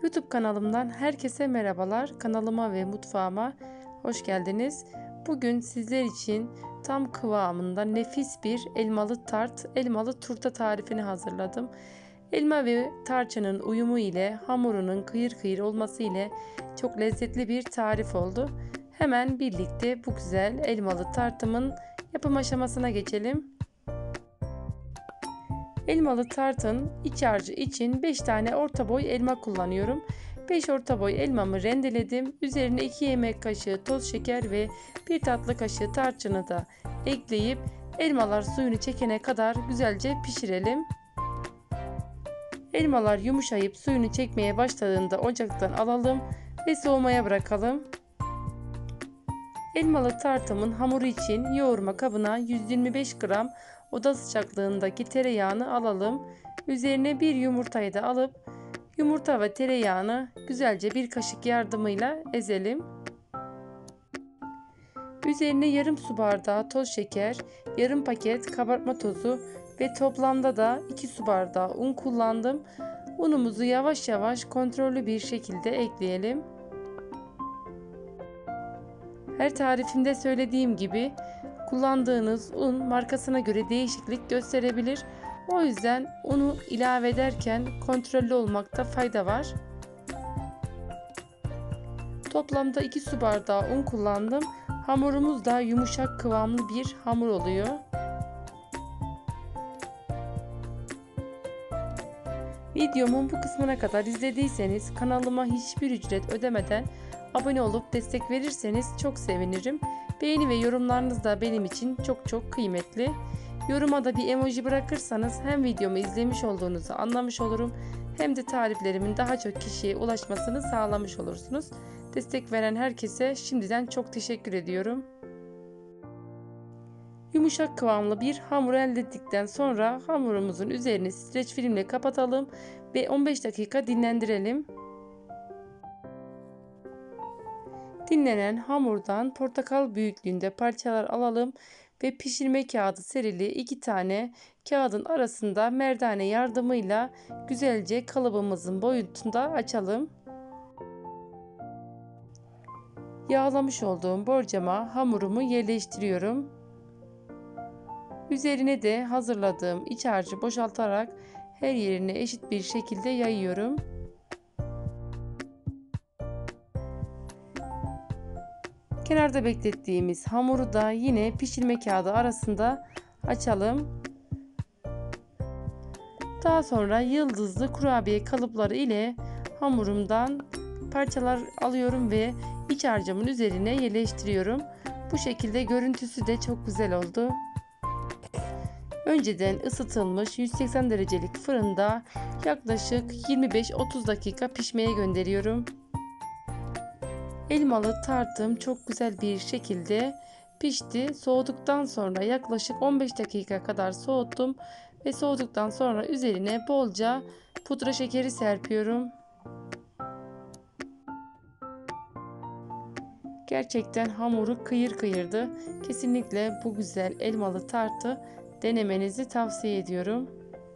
YouTube kanalımdan herkese merhabalar. Kanalıma ve mutfağıma hoş geldiniz. Bugün sizler için tam kıvamında nefis bir elmalı turta tarifini hazırladım. Elma ve tarçının uyumu ile hamurunun kıyır kıyır olması ile çok lezzetli bir tarif oldu. Hemen birlikte bu güzel elmalı tartımın yapım aşamasına geçelim. Elmalı tartın iç harcı için 5 tane orta boy elma kullanıyorum. 5 orta boy elmamı rendeledim. Üzerine 2 yemek kaşığı toz şeker ve 1 tatlı kaşığı tarçını da ekleyip elmalar suyunu çekene kadar güzelce pişirelim. Elmalar yumuşayıp suyunu çekmeye başladığında ocaktan alalım ve soğumaya bırakalım. Elmalı tartımın hamuru için yoğurma kabına 125 gram oda sıcaklığındaki tereyağını alalım. Üzerine bir yumurtayı da alıp yumurta ve tereyağını güzelce bir kaşık yardımıyla ezelim. Üzerine yarım su bardağı toz şeker, yarım paket kabartma tozu ve toplamda da 2 su bardağı un kullandım. Unumuzu yavaş yavaş kontrollü bir şekilde ekleyelim. Her tarifimde söylediğim gibi kullandığınız un markasına göre değişiklik gösterebilir. O yüzden unu ilave ederken kontrollü olmakta fayda var. Toplamda 2 su bardağı un kullandım. Hamurumuz da yumuşak kıvamlı bir hamur oluyor. Videomun bu kısmına kadar izlediyseniz kanalıma hiçbir ücret ödemeden abone olup destek verirseniz çok sevinirim. Beğeni ve yorumlarınız da benim için çok kıymetli. Yoruma da bir emoji bırakırsanız hem videomu izlemiş olduğunuzu anlamış olurum hem de tariflerimin daha çok kişiye ulaşmasını sağlamış olursunuz. Destek veren herkese şimdiden çok teşekkür ediyorum. Yumuşak kıvamlı bir hamur elde ettikten sonra hamurumuzun üzerini streç filmle kapatalım ve 15 dakika dinlendirelim. Dinlenen hamurdan portakal büyüklüğünde parçalar alalım ve pişirme kağıdı serili 2 tane kağıdın arasında merdane yardımıyla güzelce kalıbımızın boyutunda açalım. Yağlamış olduğum borcama hamurumu yerleştiriyorum. Üzerine de hazırladığım iç harcı boşaltarak her yerine eşit bir şekilde yayıyorum. Kenarda beklettiğimiz hamuru da yine pişirme kağıdı arasında açalım. Daha sonra yıldızlı kurabiye kalıpları ile hamurumdan parçalar alıyorum ve iç harcımın üzerine yerleştiriyorum. Bu şekilde görüntüsü de çok güzel oldu. Önceden ısıtılmış 180 derecelik fırında yaklaşık 25-30 dakika pişmeye gönderiyorum. Elmalı tartım çok güzel bir şekilde pişti. Soğuduktan sonra yaklaşık 15 dakika kadar soğuttum ve soğuduktan sonra üzerine bolca pudra şekeri serpiyorum. Gerçekten hamuru kıyır kıyırdı. Kesinlikle bu güzel elmalı tartı denemenizi tavsiye ediyorum.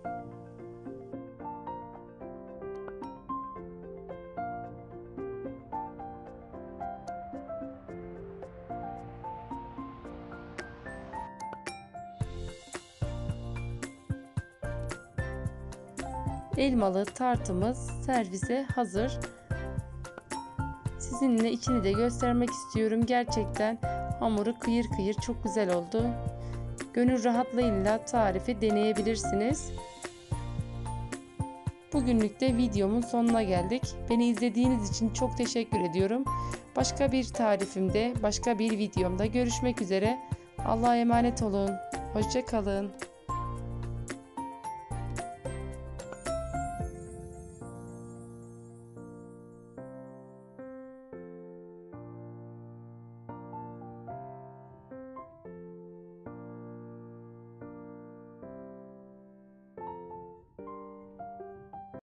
Elmalı tartımız servise hazır. Sizinle içini de göstermek istiyorum. Gerçekten hamuru kıyır kıyır çok güzel oldu. Gönül rahatlığıyla tarifi deneyebilirsiniz. Bugünlük de videomun sonuna geldik. Beni izlediğiniz için çok teşekkür ediyorum. Başka bir tarifimde, başka bir videomda görüşmek üzere. Allah'a emanet olun. Hoşça kalın.